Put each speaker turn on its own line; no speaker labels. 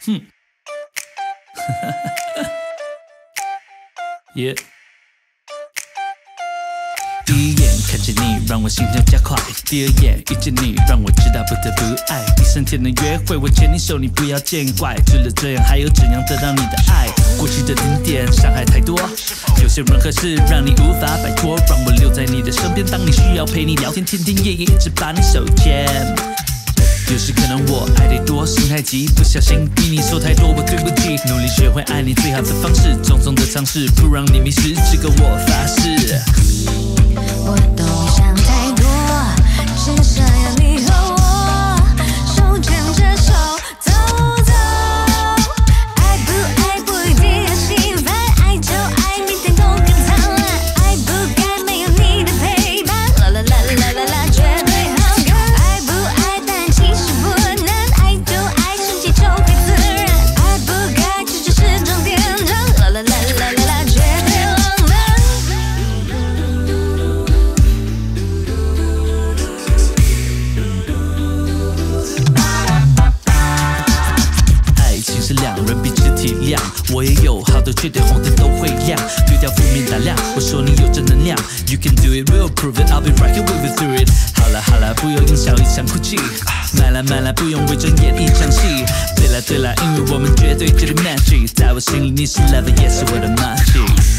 耶。第一眼看见你，让我心跳加快；第二眼遇见你，让我知道不得不爱。第三天的约会，我牵你手，你不要见怪。除了这样，还有怎样得到你的爱？过去的顶点，伤害太多，有些人和事让你无法摆脱。让我留在你的身边，当你需要陪你聊天，天天夜夜一直把你手牵。有时可能我爱太多，心太急，不小心逼你说太多，我对不起。努力学会爱你最好的方式，种种的尝试不让你迷失，这个我发誓。
我都想太多，只想要你和我手牵着手走走。爱不爱不一定要心烦，爱就爱，明天都更灿烂。爱不该没有你的陪伴，啦啦啦啦啦啦，绝对好看。爱不爱，但其实不难，爱就爱，顺其就会自然。爱不该，这就是终点站，啦啦啦啦啦啦，绝对浪漫。
爱情是两人彼此体谅，我也有好的缺点，红灯都会亮，对掉负面打量，我说你有正能量。You can do it, we'll prove it, I'll be right here with you through it。好了好了，不用因小一场哭泣，买了买了，不用伪装演一场戏。对了对了，因为我们绝对绝对 magic， 在我心里你是 lover， 也是我的 magic。